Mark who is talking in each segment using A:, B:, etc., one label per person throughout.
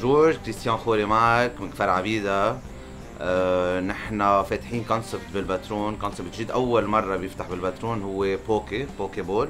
A: بونجور، كريستيان خوري معك من كفر عبيدة. نحن فاتحين كونسبت بالباترون، كونسبت جديد أول مرة بيفتح بالباترون، هو بوكي بول.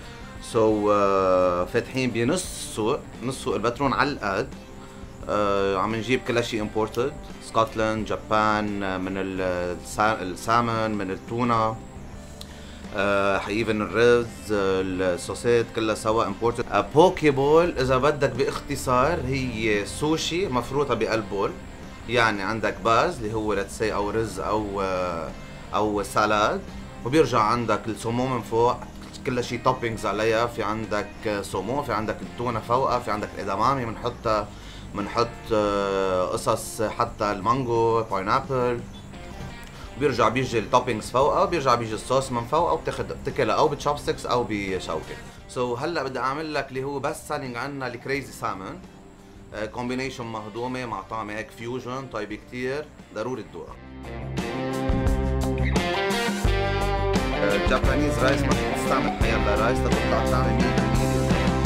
A: فاتحين بنص سوق، نص سوق الباترون على القد. عم نجيب كل شيء امبورتد، سكوتلاند، جابان، من السالمون، من التونة، ايفن الرز، الصوصات كلها سوا امبورتد. بوكي بول اذا بدك باختصار هي سوشي مفروطه بقلب بول. يعني عندك باز اللي هو لتسي او رز او سالاد، وبيرجع عندك السومو من فوق، كل شيء توبينجز عليها. في عندك سومو، في عندك التونه فوقها، في عندك الادامامي بنحط قصص حتى المانجو، باينابل. بيرجع بيجي التوبينجز فوقها، بيرجع بيجي الصوص من فوقها، بتاكلها او بتشوبستكس او بشوكه. هلا بدي اعمل لك اللي هو بس سيلينج عنا الكريزي سالمون، كومبينيشن مهضومه مع طعمه هيك فيوجن طيب كتير، ضروري تدوقها. الجابانيز رايس ما فيك تستعمل حيلا رايس لتطلع طعمه 100%.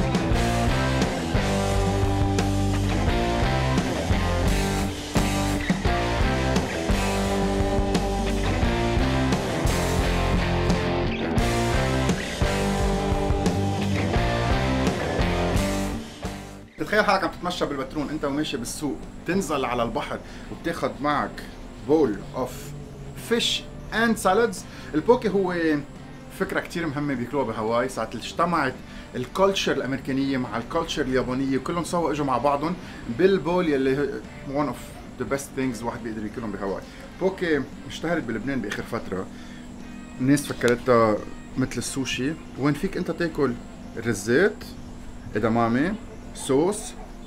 B: تخيل حالك عم تتمشى بالبترون انت وماشي بالسوق، تنزل على البحر وبتاخذ معك بول اوف فيش اند سالادز. البوكي هو فكره كثير مهمه بياكلوها بهاواي، ساعه اجتمعت الكالتشر الامريكانيه مع الكالتشر اليابانيه كلهم سوا اجوا مع بعضهم بالبول يلي one of the best things الواحد بيقدر ياكلهم بهاواي. بوكي اشتهرت بلبنان باخر فتره، الناس فكرتها مثل السوشي، وين فيك انت تاكل رزات، ادامامي، صوص،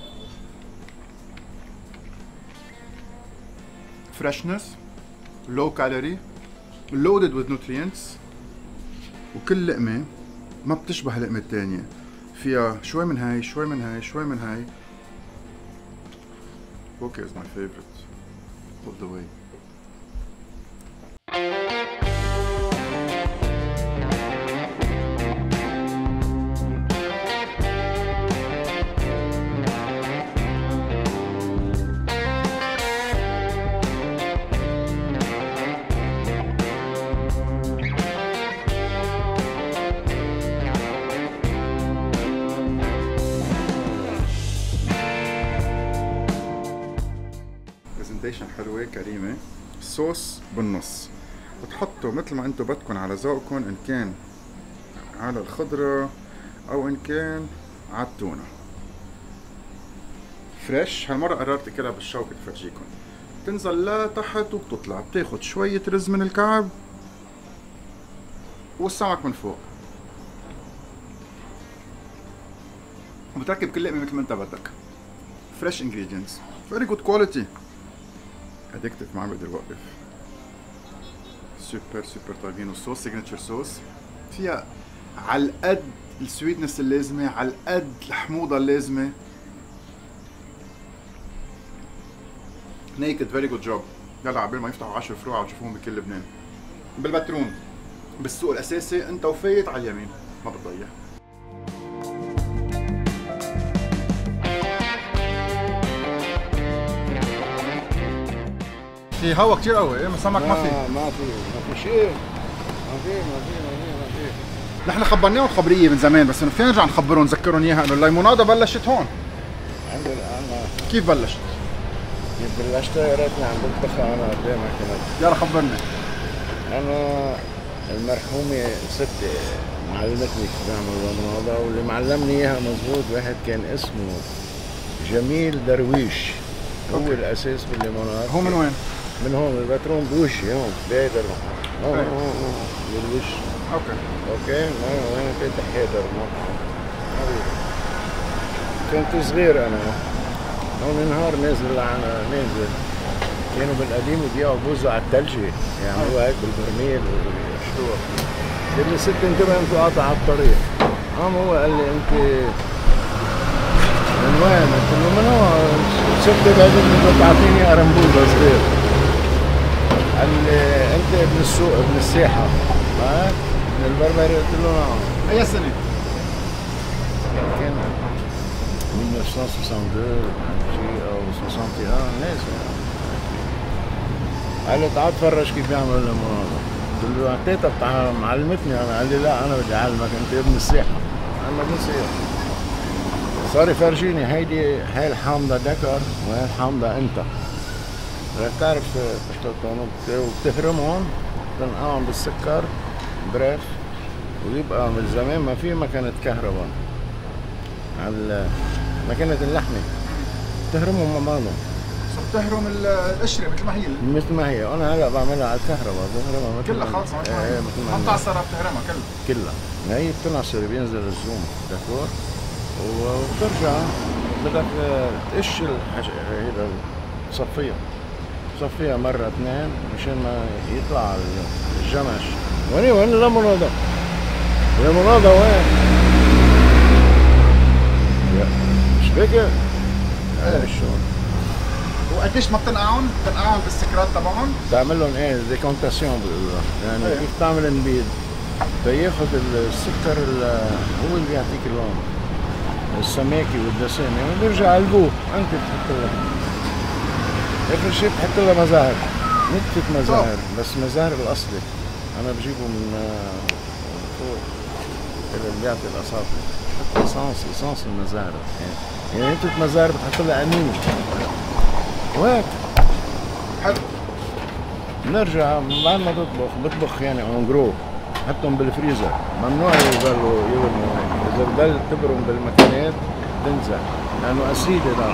B: freshness, low calorie, loaded with nutrients، وكل لقمة ما بتشبه لقمة التانية، فيها شوي من هاي شوي من هاي شوي من هاي. Poke is my favorite of the way. برزنتيشن حلوة كريمة، الصوص بالنص بتحطوا مثل ما انتم بدكم على ذوقكم، ان كان على الخضرة او ان كان على التونة. فريش، هالمرة قررت اكلها بالشوكة تفرجيكم. بتنزل لتحت وبتطلع، بتاخد شوية رز من الكعب والسمك من فوق، وبتركب كل لقمة مثل ما انت بدك. فريش ingredients، very good quality. ادكتف ما عم بقدر اوقف. سوبر طيبين، والصوص سيجنتشر صوص فيها على القد السويتنس اللازمه، على القد الحموضه اللازمه. نيكد فيري جود جوب. يلا عبال ما يفتحوا 10 فروع وتشوفوهم بكل لبنان. بالبترون بالسوق الاساسي انت وفايت على اليمين ما بتضيع. في هوا كتير قوي، السمك ما في.
C: ما في شيء، ما في.
B: نحن خبرناهم خبريه من زمان، بس انه فين نرجع نخبرهم نذكرهم اياها انه الليموناده بلشت هون. كيف بلشت؟
C: كيف بلشتها؟ يا ريتني عم بطبخها انا قدامك كنت.
B: يلا خبرني.
C: انا المرحومه ستي معلمتني كيف بعمل الليموناده، واللي معلمني اياها مزبوط واحد كان اسمه جميل درويش. هو الاساس بالليموناد.
B: هو من وين؟
C: من هون الباترون بوشي، هون بهيدر هون بالوش. اوكي وين فاتح هيدر مطعم. كنت صغير انا، هون نهار نازل على نازل، كانوا بالقديم يبيعوا بوز على الثلجة، يعملوها هيك بالبرميل ويشتروها. قال لي ست انتبه انت قاطع على الطريق. هو قال لي انت من وين؟ قلت له من هون. شفت بعدين انت تعطيني قرنبوزة صغير. قال لي انت ابن السوق ابن الساحة، ها؟ من البربري؟ قلت له نعم.
B: اي سنة؟
C: كان 1962 شيء او 61 ناسي. قال لي تعال تفرج كيف بيعملوا الليموناده. قلت له تيتا بتاع معلمتني انا. قال لي لا انا بدي اعلمك انت ابن السياحه. انا ابن السياحه. صار يفرجيني هاي الحامضه دكر وهي الحامضه انت. بدك تعرف تحطهم وبتفرمهم تنقعهم بالسكر بريف ويبقى من زمان ما في مكنة كهرباء على مكنة اللحمة بتهرمهم مع بعضهم.
B: بتهرم القشره مثل ما هي
C: مثل ما هي. انا هلا بعملها على الكهرباء بهرمها
B: كلها خالص ما بتعصر بتهرمها
C: كلها. هي بتنعصر بينزل الزوم دكتور وبترجع بدك تقش هيدا تصفيها مرة اثنين مشان ما يطلع الجمش. وين الليموناده؟ الليموناده وين؟ مش فاكر؟ ايه شلون؟
B: وقديش ما بتنقعهم بالسكرات تبعهم؟
C: بعمل لهم ايه ديكونتاسيون بيقولوا يعني ايه؟ كيف تعمل نبيد؟ بياخذ السكر هو اللي بيعطيك اللون السماكي والدسامه وبيرجع البوق انت بتحط لها اخر شيء بتحط لها مزهر نتفة مزهر بس مزهر الاصلي انا بجيبه من فوق اللي بيعطي الاصابع بحط ايسانس المزهر يعني نتفة مزهر بتحط لها انينه وهيك
B: حلو.
C: بنرجع بعد ما بطبخ يعني اون جرو حطهم بالفريزر ممنوع يضلوا يورموا اذا بضل تبرم بالمكانات تنزع لانه اسيد هذا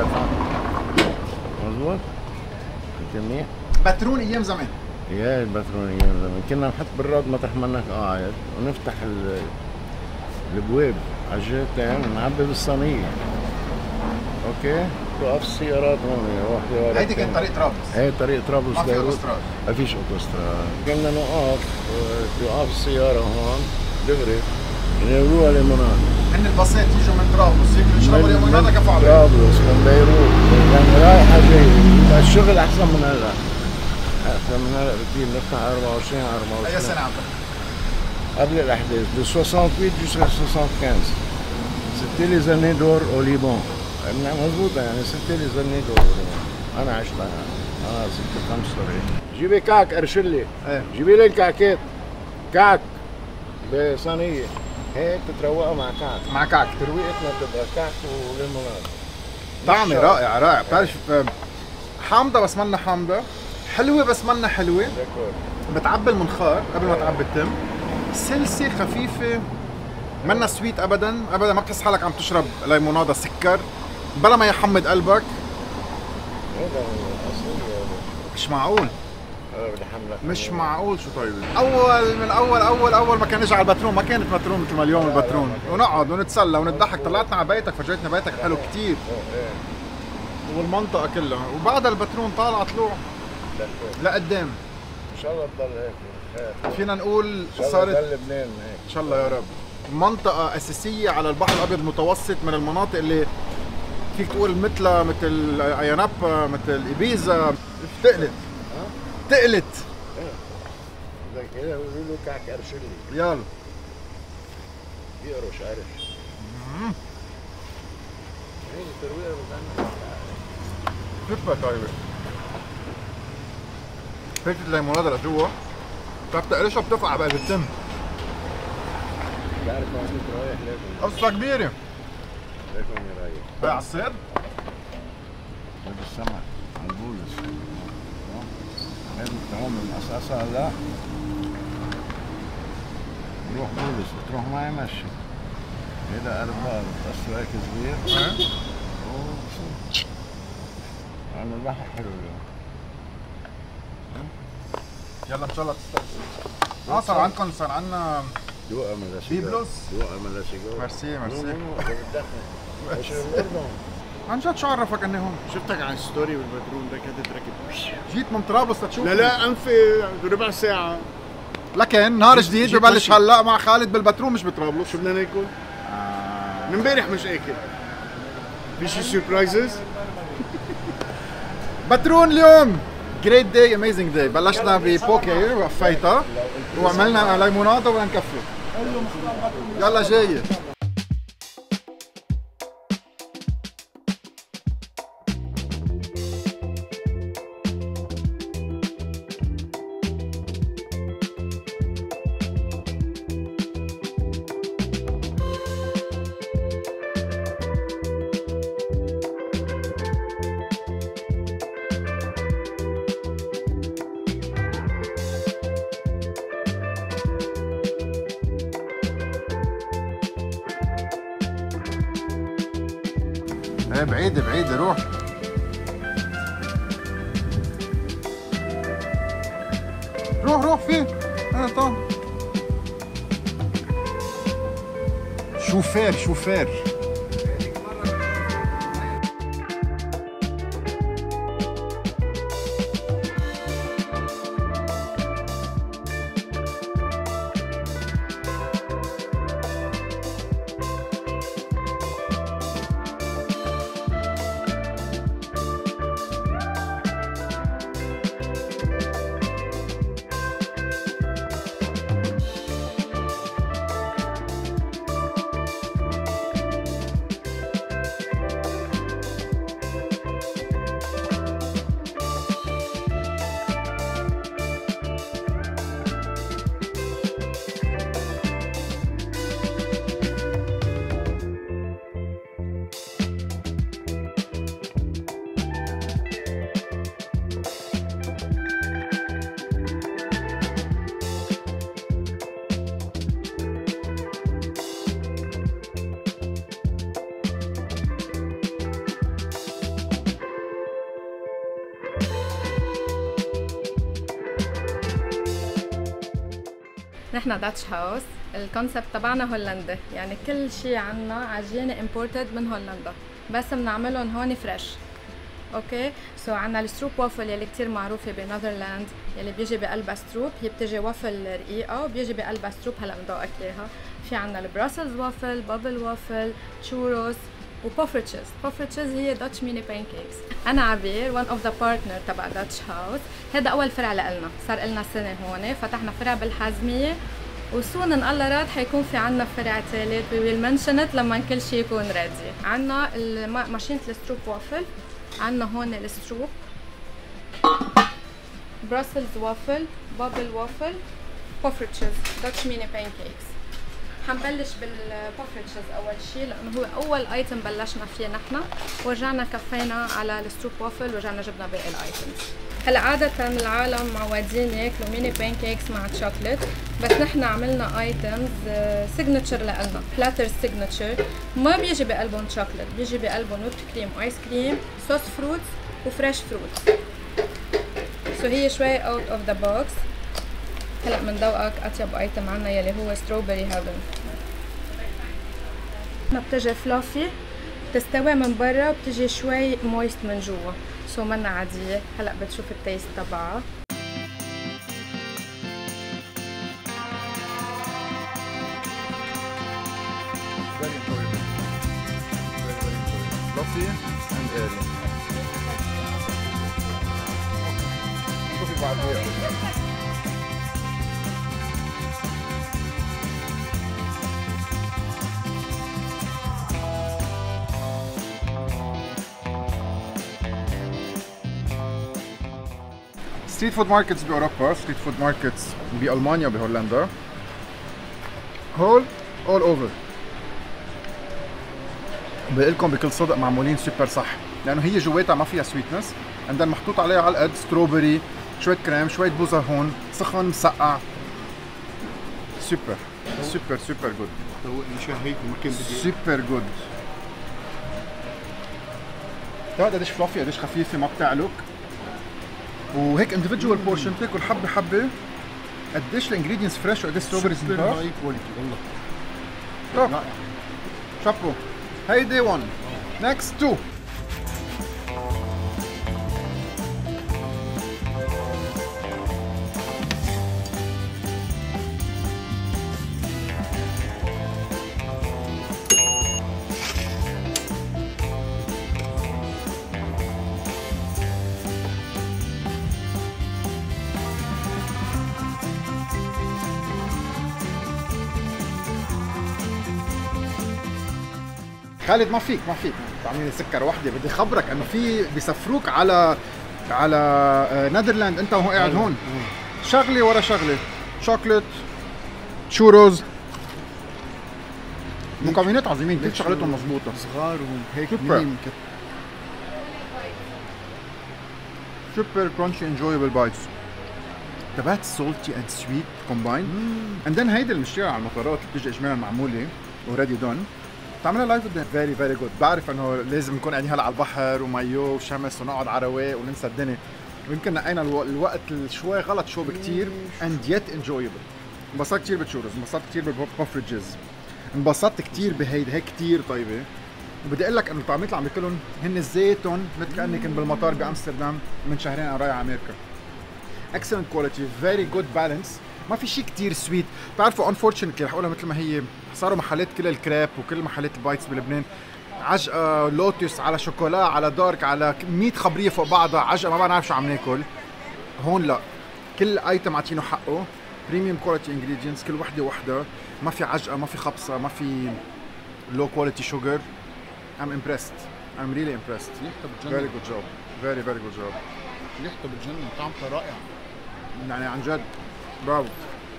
C: مضبوط؟ انت منيح؟
B: بترون ايام زمان
C: يا البترون ايام زمان كنا نحط بالراد مطرح منك قاعد ونفتح الابواب على الجهتين ونعبي بالصينيه اوكي؟ توقف السيارات هون واحدة ورا
B: هيدي كانت طريق طرابلس.
C: هي طريق طرابلس
B: ما في
C: بيروت.
B: اوتوستراد.
C: ما فيش اوتوستراد. كنا نوقف توقف السيارة هون دغري يناولوها ليموناد.
B: هن الباصات يجوا من طرابلس ياكلوا يشربوا ليموناد كفوا على
C: طرابلس من بيروت يعني رايحة جاية. يبقى الشغل أحسن من هلا. أحسن من هلا بكثير بنفتح 24 على 24.
B: أي سنة عم
C: قبل الأحداث de 68 jusqu'à 75. C'était les années d'or au Liban. مضبوطة يعني ستة لي زني دور أنا عشتها ستة 75. جيبي كعك أرشلي جيبي لي الكعكات كعك بصينية هيك تتروقها مع كعك ترويقتنا بتبقى كعك وليموناد
B: طعمة رائع بتعرف حامضة بس منا حامضة حلوة بس منا حلوة بتعبي المنخار قبل ما تعبي التم سلسة خفيفة منا سويت أبدا ما بتحس حالك عم تشرب ليمونادة سكر بلا ما يحمد قلبك.
C: هذا
B: مش معقول
C: بدي حملك
B: مش معقول شو طيب. اول ما كان نجي على البترون ما كانت بترون مثل ما اليوم البترون ونقعد ونتسلى ونضحك. طلعتنا على بيتك فرجيتنا بيتك حلو كتير والمنطقة كلها وبعد البترون طالع طلوع لقدام
C: ان شاء الله تضل هيك
B: فينا نقول
C: صارت لبنان هيك
B: ان شاء الله يا رب. منطقة أساسية على البحر الأبيض المتوسط من المناطق اللي فيك تقول مثل ايانابا مثل إبيزا تقلت
C: زي كده بيقولوا له كعك أرشلي
B: يلا
C: يقرش قرش هي الترويقة بتعمل
B: فكرة طيبة فكرة الليمونادة لجوا بتقرشها بتفقع بقى بالتم.
C: بعرف ما كنت رايح لكم
B: قصة كبيرة
C: لكم يا رايح
B: بقى على الصيد؟
C: صيد السمك على البولس لازم تعوم من قصقصة هلا بروح بولس بتروح معي مشي هيدا أربعة بتقصوا هيك صغير عن البحر حلو اليوم
B: يلا ان شاء الله تستمتعوا. صار عندكم صار عندنا
C: دوقة من لاسيجو
B: بيبلوس
C: دوقة من لاسيجو
B: ميرسي
C: الأردن
B: عن جد شو عرفك اني هون؟
D: شفتك على الستوري بالبترون ده كانت راكب
B: جيت من طرابلس لتشوف
D: لا انفي ربع ساعة
B: لكن نهار جديد ببلش هلا مع خالد بالبترون مش بطرابلس.
D: شو بدنا ناكل؟ من امبارح مش اكل في شي سربرايزز
B: بترون اليوم جريت داي اميزنج داي. بلشنا ببوكي وقفيتها وعملنا ليموناده وبدنا نكفي. يلا جاي ايه بعيدة بعيدة روح. روح فيه. طب شوفير.
E: نحن داتش هاوس، الكونسبت تبعنا هولندي، يعني كل شيء عنا عجينة امبورتد من هولندا، بس بنعملهم هون فريش. اوكي، سو عنا الستروب وافل يلي كتير معروفة بنذرلاند، يلي بيجي بقلبها ستروب، هي بتجي وافل رقيقة وبيجي بقلبها ستروب، هلا بندوقك اياها. في عنا البراسلز وافل، بابل وافل، تشوروس وبوفرتشز. بوفرتشز هي داتش ميني بانكيكس. انا عبير، one of the partner تبع داتش هاوس. هذا اول فرع لنا، صار لنا سنه هون، فتحنا فرع بالحازميه وسون ان الله راد حيكون في عنا فرع ثالث، we will mention it لما كل شيء يكون ريدي. عنا ماشينه الستروب وافل، عنا هون الستروب، براسلز وافل، بابل وافل، بوفرتشز، داتش ميني بانكيكس. حنبلش بالبوفرتشز اول شيء لانه هو اول ايتم بلشنا فيه نحن، ورجعنا كفينا على الستروب وافل ورجعنا جبنا باقي الايتمز. هلا عادة العالم معودين ياكلوا ميني بانكيكس مع تشوكلت، بس نحن عملنا ايتمز سيجنتشر لنا، بلاتر سيجنتشر، ما بيجي بقلبهم تشوكلت، بيجي بقلبهم ويب كريم، ايس كريم، صوص فروتس وفريش فروتس. سو هي شوي اوت اوف ذا بوكس. هلا بندوقك اطيب ايتم عنا يلي هو ستروبري هيفن. ما بتجي فلافي، بتستوي من برا وبتجي شوي مويست من جوا، سو منا عادية. هلا بتشوف التيست تبعها.
B: fluffy and airy. شوفي بعديها. ستريت فود ماركتس باوروبا، ستريت فود ماركتس بالمانيا بهولندا، هول اول اوفر. بقول لكم بكل صدق معمولين سوبر صح، لانه هي جواتها ما فيها سويتنس، عندها محطوط عليها على القد ستروبري، شويه كريم، شويه بوزر هون، سخن مسقع. سوبر سوبر سوبر جود.
D: دوقني شو هيك ممكن بدي
B: سوبر جود. بتعرف قديش فلافي، قديش خفيفه، ما بتعلق، وهيك اندفيدجوال بورشن تاكل حبه حبه. قديش الانجريدينتس فريش وقديش ستروبريز نضاف.
D: هاي كواليتي والله.
B: شابو. هيدي 1. نكست 2. خالد ما فيك تعملي سكر وحده، بدي خبرك انه في بيسفروك على نذرلاند انت وهو قاعد هون، شغله ورا شغله، شوكليت، تشوروز، مكونات عظيمين، كل شغلتهم مضبوطه،
D: صغار وهيك
B: سوبر.
D: ميم
B: سوبر كرانشي انجويبل بايتس. تبعت سولتي اند سويت كومباين. اند ذن هيدي المشتريها على المطارات اللي بتيجي اجمالا معموله اوريدي دون. بتعملها لايف قدام. فيري فيري جود. بعرف انه لازم نكون قاعدين هلا على البحر ومايو وشمس ونقعد على رواق وننسى الدنيا، ويمكن نقينا الوقت شوي غلط شو بكتير and yet enjoyable. انبسطت كتير بالشورز، انبسطت كتير بالبوفرجز، انبسطت كتير بهيدي، هي كتير طيبه. وبدي اقول لك انه الطعمات اللي عم ياكلهم هن زيتهم مثل كاني كنت بالمطار بامستردام من شهرين انا رايح على امريكا. excellent quality, very good balance. ما في شيء كتير سويت. بتعرفوا unfortunately رح اقولها مثل ما هي، صاروا محلات كل الكريب وكل محلات البايتس بلبنان عجقه لوتس على شوكولا على دارك على 100 خبريه فوق بعضها، عجقه ما بعرف شو عم ناكل. هون لا، كل ايتم عاطينه حقه، بريميوم كواليتي انجريدينتس، كل وحده وحده، ما في عجقه، ما في خبصه، ما في لو كواليتي شوجر. I'm impressed. I'm really impressed.
D: ريحته
B: Very
D: بتجنن.
B: good job. Very very good job.
D: ريحته بتجنن، طعمته رائع.
B: يعني عن جد برافو.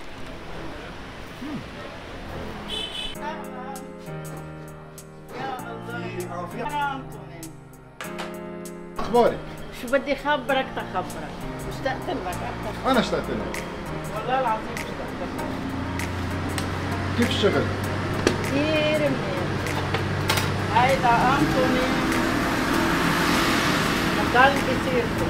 B: اخبارك؟
F: شو بدي خبرك تخبرك، اشتقت لك أكثر.
B: انا اشتقت لك.
F: والله العظيم اشتقت لك
B: كيف الشغل؟
F: كثير منيح. هيدا أنطوني ضل بسيرته.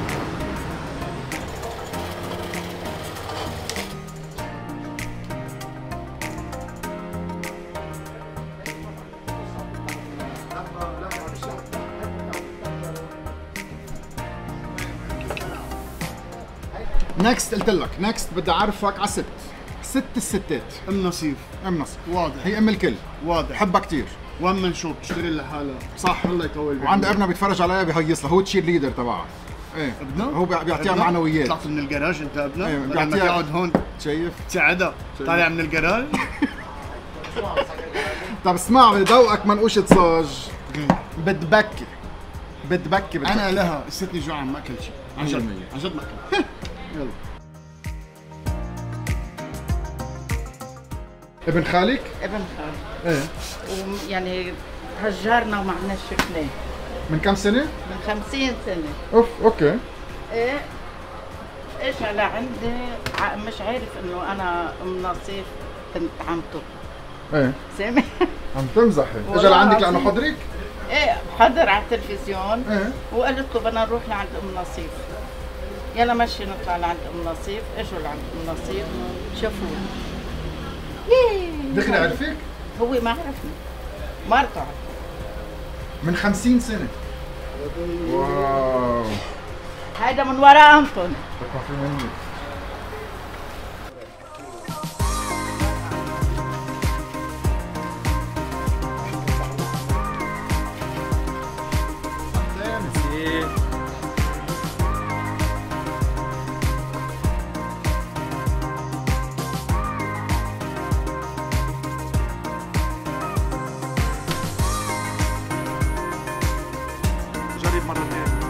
B: نكست قلت لك، نكست بدي اعرفك على ست الستات.
D: ام نصيف
B: ام نصر
D: واضح،
B: هي ام الكل،
D: واضح.
B: بحبها كثير.
D: وين من شو بتشتغل لحالها.
B: صح.
D: الله يطول بعمرك.
B: وعند ابنها بيتفرج عليها بيهيص لها، هو تشير ليدر تبعها. ايه
D: ابنها؟
B: هو بيعطيها
D: ابنها؟
B: معنويات.
D: طلعت من الجراج انت ابنها؟
B: ايه،
D: لما
B: بيعطيها-
D: تقعد هون
B: شايف؟
D: تساعدها طالع من الجراج.
B: طب اسمع، بدي ذوقك منقوشة صاج. بتبكي بتبكي.
D: انا لها استني جوعان ما اكلت شيء عن جد، عن جد ما اكلت. يلا.
B: ابن خالك؟
F: ابن خالي.
B: ايه.
F: ويعني هجرنا وما عنا شفناه
B: من كم سنة؟
F: من 50 سنة.
B: اوف اوكي.
F: ايه اجى لعندي مش عارف انه انا ام نصيف بنت عمته.
B: ايه
F: سامع؟
B: عم تمزحي. اجى
F: والله
B: لعندك
F: العظيم.
B: لانه حضرك؟
F: ايه حضر على التلفزيون
B: ايه.
F: وقالت له بدنا نروح لعند ام نصيف. يلا مشي نطلع لعند ام نصيف. اجوا لعند ام نصيف شافوه.
B: دخل عرفك؟
F: هو ما عرفني، مرته عرفت.
B: من 50 سنة. واو.
F: هيدا من وراء انطون.
B: بكره في مني. جرب مرة ثانية.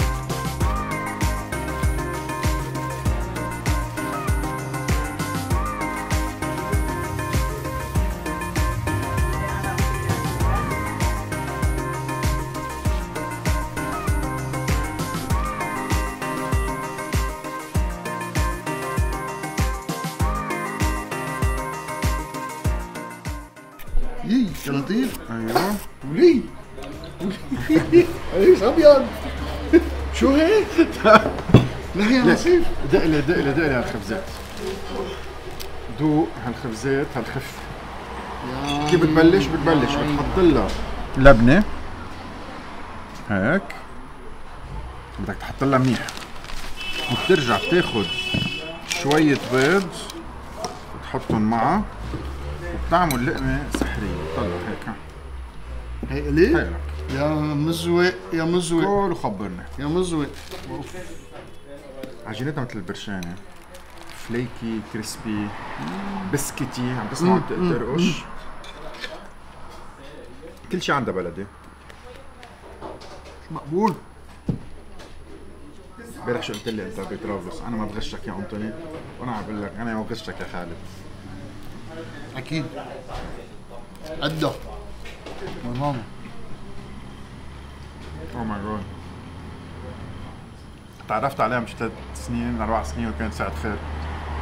D: يي يا لطيف.
B: ايوه.
D: ولي ايش ابيض. شو هيك؟ لا يا نصيف.
B: دقلي دقلي دقلي هالخبزات. دوق هالخبزات هالخف. كيف بتبلش؟ بتبلش بتحط لها لبنة هيك، بدك تحط لها منيح، وبترجع بتاخد شوية بيض بتحطهم معها وبتعمل لقمة سحرية. طلع هيك.
D: هي ليه؟
B: هيك
D: يا مزوق يا مزوق
B: كل وخبرني.
D: يا مزوق.
B: عجينتها مثل البرشانة، فليكي كريسبي بسكتي، عم تسمع ترقش. كل شيء عندها بلدي.
D: مقبول.
B: امبارح شو قلت لي انت بطرابلس؟ انا ما بغشك يا انطوني، وانا عم بقول لك انا ما بغشك يا خالد.
D: اكيد قدها يا ماما.
B: اوه ماي جاد. تعرفت عليها مش 3 سنين 4 سنين وكانت ساعة خير.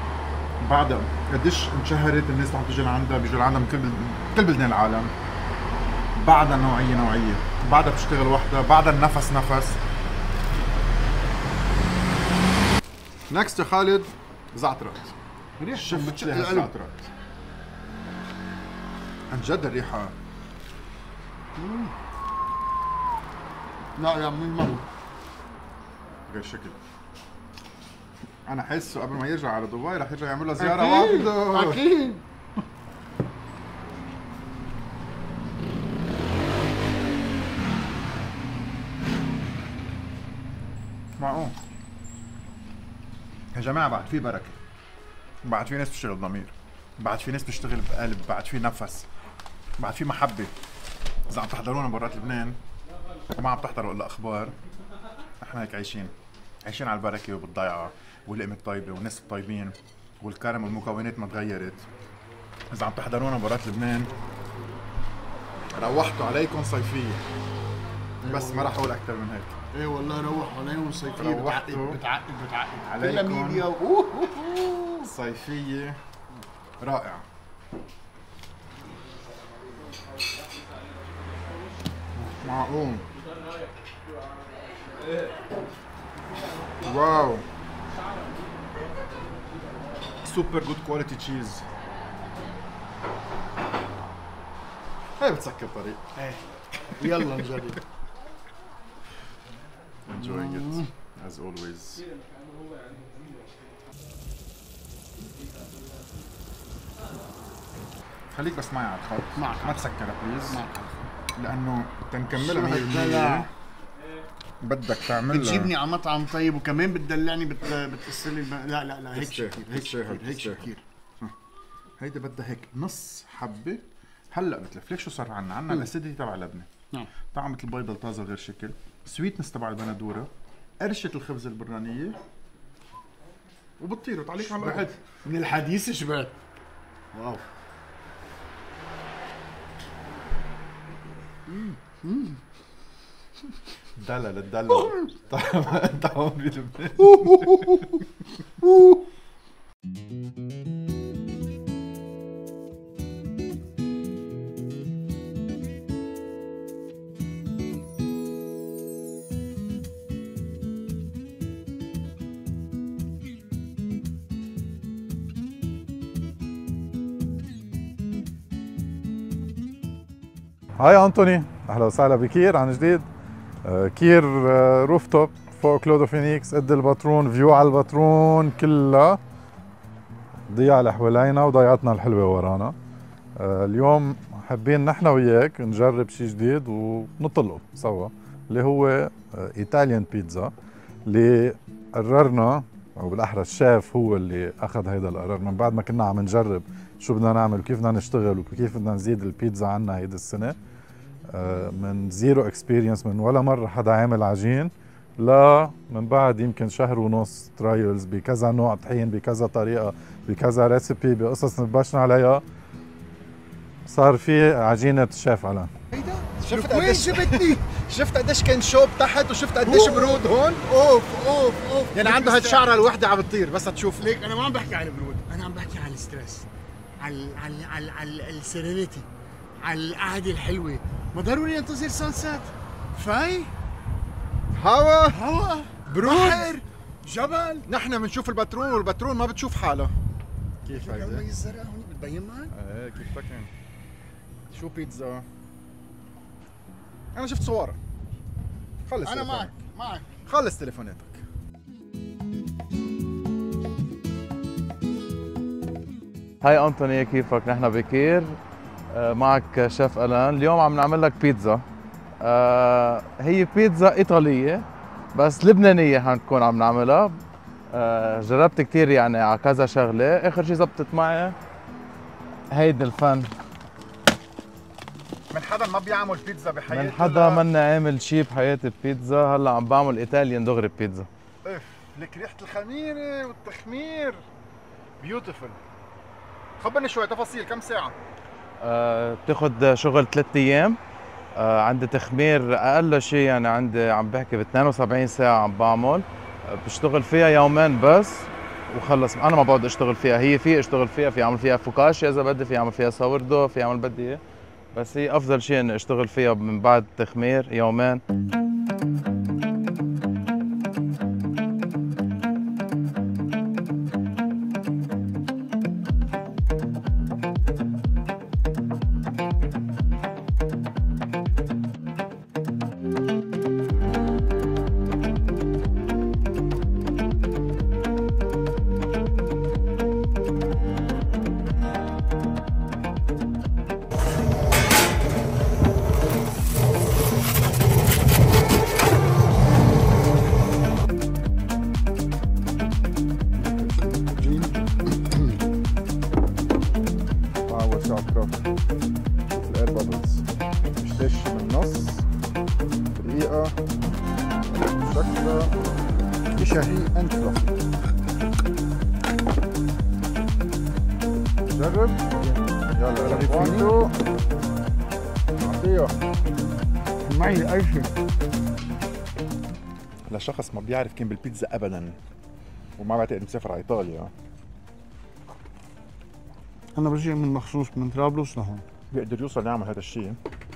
B: بعدها قديش انشهرت، الناس اللي عم تيجي لعندها بيجوا لعندها من كل بلدان العالم. بعدها نوعيه، بعدها بتشتغل وحده، بعدها النفس نفس. نكست يا خالد زعترات. شفت لي هالزعترات عن جد الريحه.
D: لا من مرة
B: غير شكل. انا حاسه قبل ما يرجع على دبي رح يرجع يعمل له زياره واحده.
D: اكيد
B: معقول يا جماعه، بعد في بركه، بعد في ناس بتشتغل بضمير، بعد في ناس بتشتغل بقلب، بعد في نفس، بعد في محبه. اذا عم تحضرونا برات لبنان وما عم تحضروا الا اخبار، احنا هيك عايشين على البركه وبالضيعه واللقمه الطيبه والناس الطيبين والكرم والمكونات ما تغيرت. اذا عم تحضرونا برات لبنان روحتوا عليكم صيفيه، بس ما راح اقول اكثر من هيك.
D: ايه والله روح عليهم صيفيه.
B: روحتوا
D: بتعقد
B: عليكم
D: كلها ميديا
B: صيفيه رائعه. معقول. واو، سوبر جود كواليتي تشيز. هاي بتسكر طريق.
D: ايه يلا نجرب.
B: enjoying it as always. خليك بس معي على الخط،
D: معك.
B: ما تسكرها بليز،
D: معك.
B: لانه
D: شو
B: تنكملها
D: هالدلع؟
B: 100% بدك تعملها.
D: بتجيبني على مطعم طيب وكمان بتدلعني بتقصلي لا هيك
B: تستاهل،
D: شكير، هيك
B: تستاهل،
D: شكير، هيك
B: تستاهل.
D: شكير.
B: هيدي بدها هيك نص حبه. هلا بتلف ليك شو صار عنا الاسيديتي تبع اللبنه،
D: نعم.
B: طعمة البيضة الطازة غير شكل، سويتنس تبع البندورة، قرشة الخبز البرانية، وبتطيروا تعليق على الأرض.
D: من الحديث شبعت. واو.
B: دلل الدلل. انت هون بلبنان.
G: هاي أنتوني، أهلا وسهلا بكير عن جديد. كير روف توب فوق كلودو فينيكس، قد الباترون، فيو على الباترون كلها، ضياع اللي حوالينا وضيعتنا الحلوة ورانا. اليوم حابين نحن وياك نجرب شي جديد ونطلقه سوا، اللي هو إيطاليان بيتزا، اللي قررنا، أو بالأحرى الشيف هو اللي أخذ هيدا القرار من بعد ما كنا عم نجرب شو بدنا نعمل وكيف بدنا نشتغل وكيف بدنا نزيد البيتزا عنا هيدي السنة. من زيرو اكسبيرينس، من ولا مرة حدا عامل عجين، لا من بعد يمكن شهر ونص ترايلز بكذا نوع طحين، بكذا طريقة، بكذا ريسيبي، بقصص نتباشنا عليها، صار في عجينة الشيف علان.
B: شفت
D: وين
B: قديش
D: جبتني؟
B: شفت قديش كان شوب تحت، وشفت قديش برود هون.
D: اوف
B: يعني عنده هالشعرة الوحدة عم بتطير بس تشوف.
D: ليك انا ما عم بحكي على البرود، انا عم بحكي على الستريس، على السيرينيتي، على القعده الحلوه. ما ضروري انتظر سانسات. فاي
B: هوا برود،
D: بحر، جبل.
B: نحن بنشوف الباترون والباترون ما بتشوف حالها. كيف
D: المي
B: هيدا؟
D: الزرقاء هون بتبين معك؟
B: ايه كيف تكن. شو بيتزا؟ انا شفت صورها. خلص
D: انا
B: تليفونك.
D: معك
B: خلص تليفوناتك.
G: هاي أنتوني، كيفك؟ نحن بكير، معك شيف ألان. اليوم عم نعمل لك بيتزا. هي بيتزا إيطالية بس لبنانية حنكون عم نعملها. جربت كتير يعني على كذا شغلة، آخر شي زبطت معي هيدي الفن
B: من حدا ما بيعمل بيتزا بحياته.
G: من حدا منا عامل شي بحياتي بيتزا. هلا عم بعمل إيطاليان دغري بيتزا.
B: اف لك ريحة الخميرة والتخمير بيوتيفul. خبرني شوي تفاصيل، كم ساعة؟
G: بتاخد شغل 3 أيام. عندي تخمير أقل شيء، يعني عندي عم بحكي ب 72 ساعة عم بعمل. بشتغل فيها يومين بس وخلص. أنا ما بقعد أشتغل فيها، هي في أشتغل فيها، في أعمل فيها فوكاشيا إذا بدي، في أعمل فيها ساوردو، في أعمل بدي إيه.
H: بس هي افضل شيء اني اشتغل فيها من بعد تخمير يومين.
B: الاير بابلز مش من النص دقيقة شكلها شهي اند فلافي. جرب يلا ريفاندو عطيه معي اي شيء. لشخص ما بيعرف كان بالبيتزا ابدا وما بعتقد مسافر على ايطاليا،
D: انا بجي من مخصوص من طرابلس لهون
B: بيقدر يوصل يعمل هذا الشيء.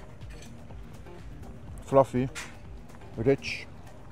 B: فلافي ريتش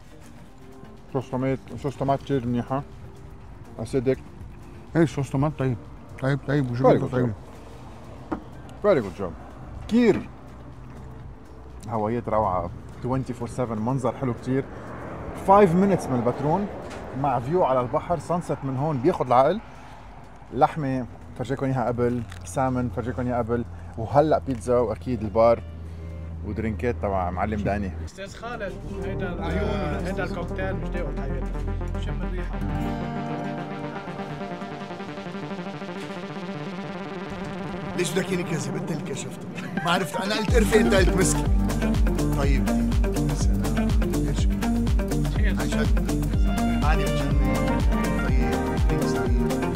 B: صوص طماط كثير منيحة اسيدك.
D: ايه صوص طماط طيب طيب وجبنته طيبة.
B: فيري جود جوب. كير هوايات روعة 24/7 منظر حلو كثير. 5 minutes من البترون مع فيو على البحر سانست من هون بياخذ العقل. لحمة فرجيكم اياها قبل، سامن فرجيكم اياها قبل، وهلا بيتزا واكيد البار ودرينكات تبع معلم داني.
C: استاذ خالد هيدا الكوكتيل مش لاقوا الحقيقة، شم الريحة.
D: ليش بدك اياني كذب؟ انت اللي كشفته، ما عرفت. انا قلت ارفي انت قلت مسكي. طيب ليش؟ عن جد عادي بتجنن. طيب بليز طيب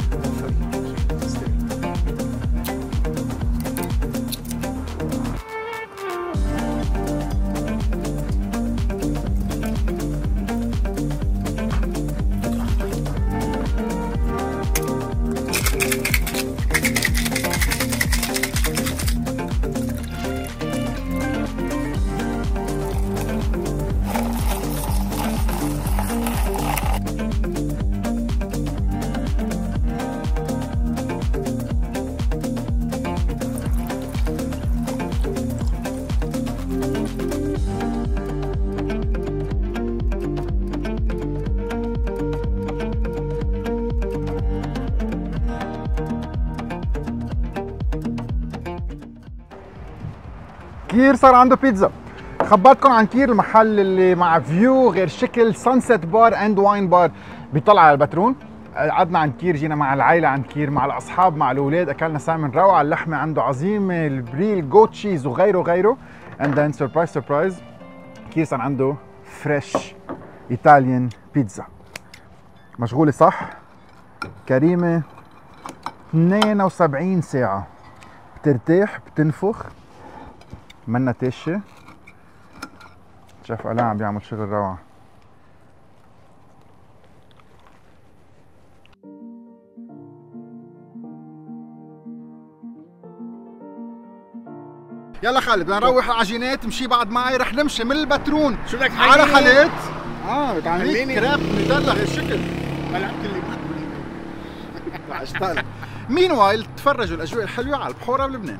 B: كير صار عنده بيتزا. خبرتكم عن كير المحل اللي مع فيو غير شكل سانست بار اند واين بار بيطلع على البترون. قعدنا عند كير، جينا مع العائله عند كير، مع الاصحاب مع الاولاد، اكلنا سامن روعه، اللحمه عنده عظيمه، البريل جوت تشيز وغيره وغيره. اند ذن سربرايز كير صار عنده فريش ايطاليان بيتزا. مشغوله صح، كريمه 72 ساعه بترتاح بتنفخ منا تشه. شيف علاء عم بيعمل شغل روعه. يلا خالد بدنا نروح العجينات. مشي بعد معي، رح نمشي من البترون
D: شو بدك
B: على
D: حليب؟
B: خليت بتعملي كراب نوتيلا هالشكل.
D: بلعت اللي
B: اشتغل. مين وايل تفرجوا الاجواء الحلوه على البحوره بلبنان.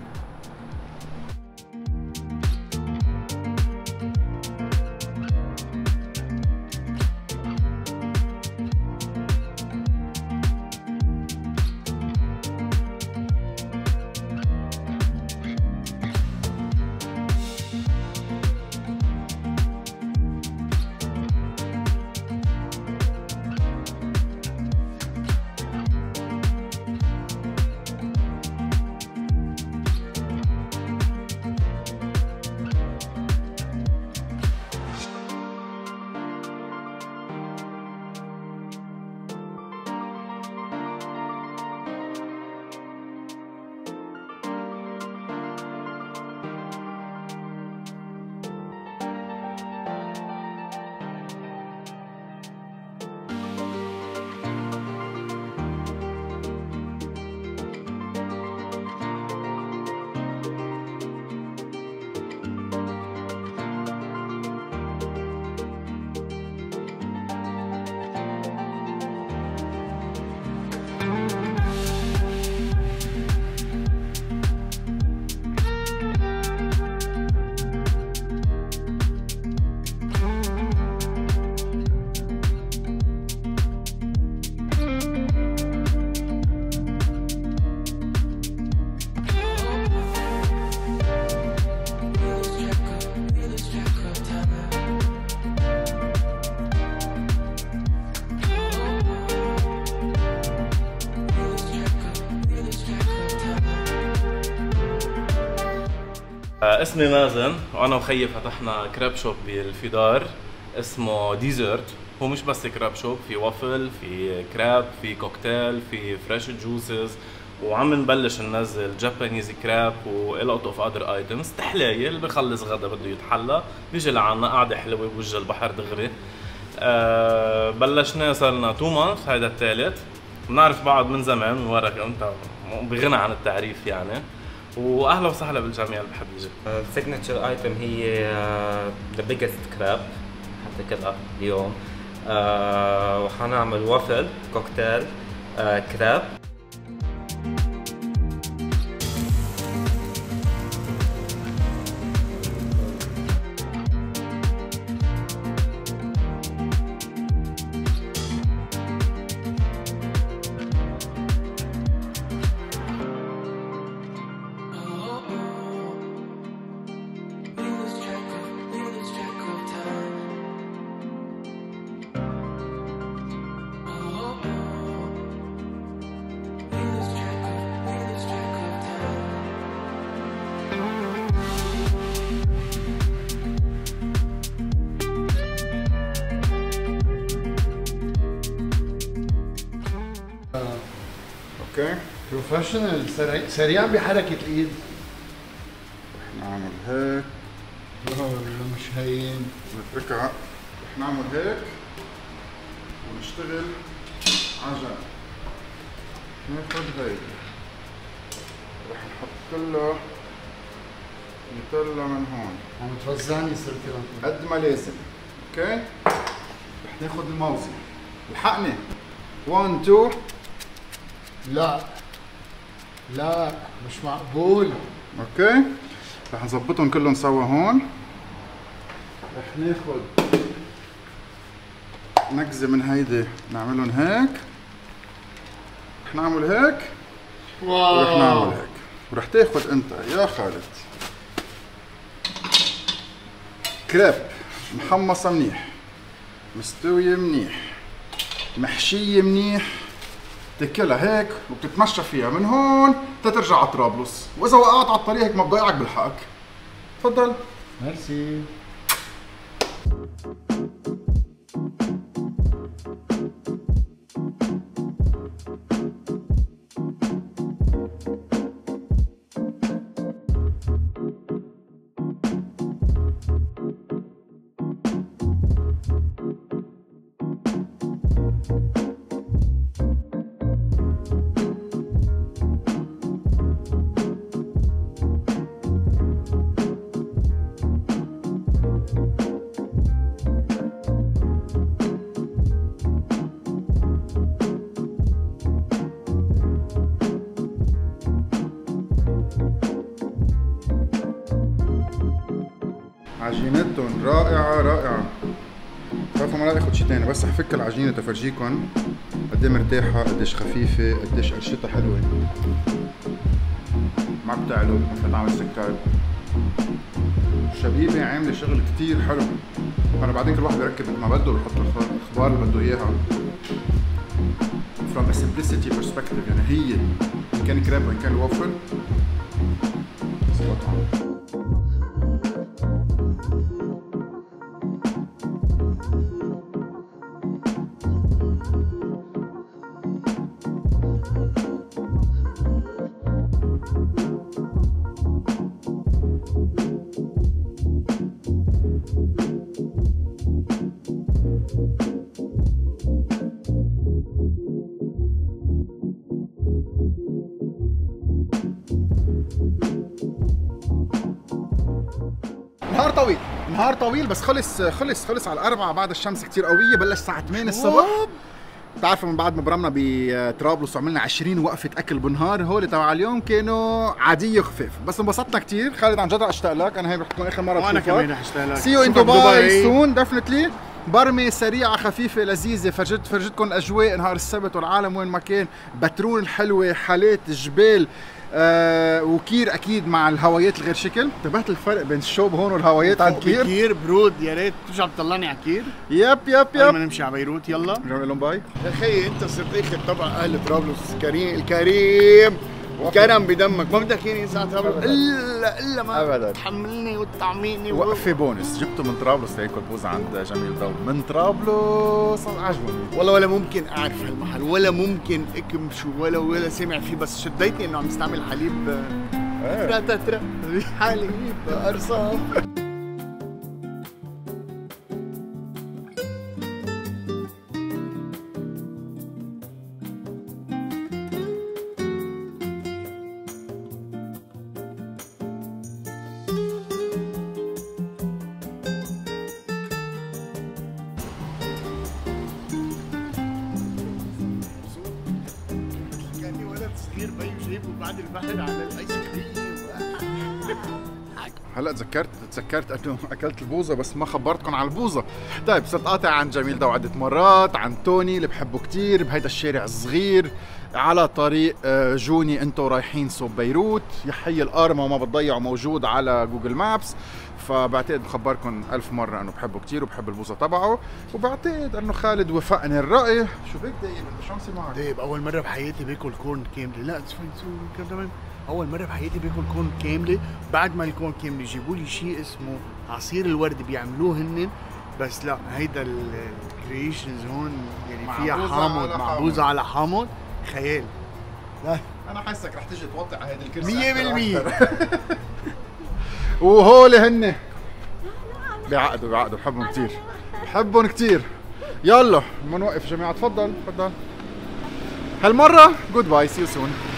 H: اسمي مازن وانا وخيي فتحنا كراب شوب بالفيدار اسمه ديزرت. هو مش بس كراب شوب، في وافل، في كراب، في كوكتيل، في فريش جوسز، وعم نبلش ننزل جابانيز كراب و لوت اوف اذر ايتمز. تحلاية اللي بخلص غدا بده يتحلى بيجي لعنا قعده حلوه بوجه البحر دغري. بلشنا صار لنا 2 مانث، هيدا الثالث. بنعرف بعض من زمان، من وراك انت بغنى عن التعريف يعني. واهلا وسهلا بالجميع اللي بحب يجي.
I: السيجنتشر ايتم هي ذا بيجست كراب حتى كده اليوم. وحنعمل وافل، كوكتيل، كراب.
B: اوكي
D: بروفيشنال سريع بحركه الايد.
B: رح نعمل هيك.
D: والله مش هين.
B: نتركها. رح نعمل هيك ونشتغل عجل. ناخذ هيك رح نحط له نوتيلا من هون.
D: عم تفزعني صرت
B: قد ما لازم. اوكي رح ناخذ الموزه. الحقني 1 2.
D: لا لا مش معقول.
B: اوكي رح نظبطهم كلهم سوا هون. رح ناخذ نكزه من هيدي نعملهم هيك. رح نعمل هيك ورح نعمل هيك ورح تاخذ انت يا خالد كريب محمصه منيح، مستويه منيح، محشيه منيح، تاكلها هيك وبتتمشى فيها من هون تترجع على طرابلس، واذا وقعت على الطريق هيك ما بضيعك بالحقك. تفضل.
D: ميرسي.
B: عجينتهم رائعة رائعة. بتعرفوا ما اخذ شيء ثاني، بس حفك العجينة تفرجيكم قد ايه مرتاحة، قديش خفيفة، قديش قرشتها حلوة. ما بتعلق مثل عامل سكر. الشبيبة عاملة شغل كتير حلو. أنا بعدين كل واحد بيركب مثل ما بده ويحط الأخبار اللي بده إياها. From a simplicity perspective يعني هي إن كان كريب وإن كان وافل زبطها. نهار طويل، نهار طويل، بس خلص على 4 بعد الشمس كتير قوية. بلش الساعة 8 الصبح. بتعرفوا من بعد ما برمنا بطرابلس وعملنا 20 وقفة أكل بالنهار، هول تبع اليوم كانوا عادية وخفاف، بس انبسطنا كتير. خالد عن جد اشتاق لك، أنا هي رح تكون آخر مرة
D: وأنا كمان رح اشتاق لك.
B: سي يو إن دبي سون ديفنتلي. برمة سريعة خفيفة لذيذة، فرجتكم الأجواء نهار السبت والعالم وين ما كان. بترول حلوة، حالات، جبال، وكير اكيد مع الهوايات الغير شكل. انتبهت الفرق بين الشوب هون والهوايات عند كير.
D: كير برود، يا ريت ترجع بتطلعني على كير.
B: يب
D: قبل ما نمشي على بيروت. يلا
B: نقول لهم باي.
D: يا خيي انت صرت اخذ طبع اهل طرابلس الكريم كرم بدمك، ما بدك اياني ساعتها الا ما
B: أبداً.
D: تحملني وتطعميني
B: وقفه بونس جبته من طرابلس لياكل بوزه عند جميل ضو من طرابلس، عجبني
D: والله ولا ممكن اعرف هالمحل ولا ممكن اكمشو ولا سامع فيه، بس شديتني انه عم يستعمل حليب ترى حليب ارصاف. كاني ولد صغير بي جايبه بعد البحر على الايس كريم.
B: هلا تذكرت انه اكلت البوظه بس ما خبرتكم على البوظه. طيب صرت قاطع عن جميل ضو عده مرات، عن توني اللي بحبه كتير بهيدا الشارع الصغير على طريق جوني انتو رايحين صوب بيروت. يحيي الارما وما بتضيعوا موجود على جوجل مابس. فبعتقد بخبركم 1000 مرة انه بحبه كتير وبحب البوظه تبعه، وبعتقد انه خالد وفقني الرأي. شو بك دايب انت شو عم يصير معك؟
D: دايب اول مرة بحياتي باكل كورن كاملة، لا كمان اول مرة بحياتي باكل كورن كاملة. بعد ما الكورن كاملة يجيبوا لي شيء اسمه عصير الورد بيعملوه هن، بس لا هيدا الكرييشنز هون يعني فيها حامض، معبوزة على حامض، خيال. لا
B: انا حاسك رح تيجي توطي على هيدي الكرسي
D: 100%.
B: وهول هن بيعقدوا بحبهم كتير، بحبهم كتير. يلا بدنا نوقف يا جماعة، تفضل هالمرة جود باي، سي يو سون.